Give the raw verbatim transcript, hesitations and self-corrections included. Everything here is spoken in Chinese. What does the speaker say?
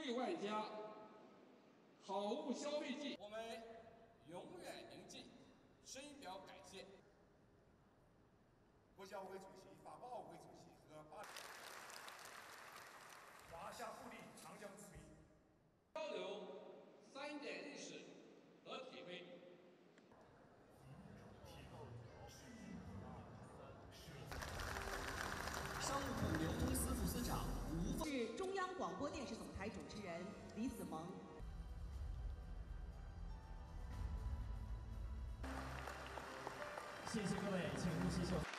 对外加好物消费季， 我们永远铭记，深表感谢。 国家奥委主席、法国奥委主席和巴华夏互利长江之滨， 交流三点历史和体会。 商务部流通司副司长吴是中央广播电视总台主持人李子萌。 谢谢各位，请入席就。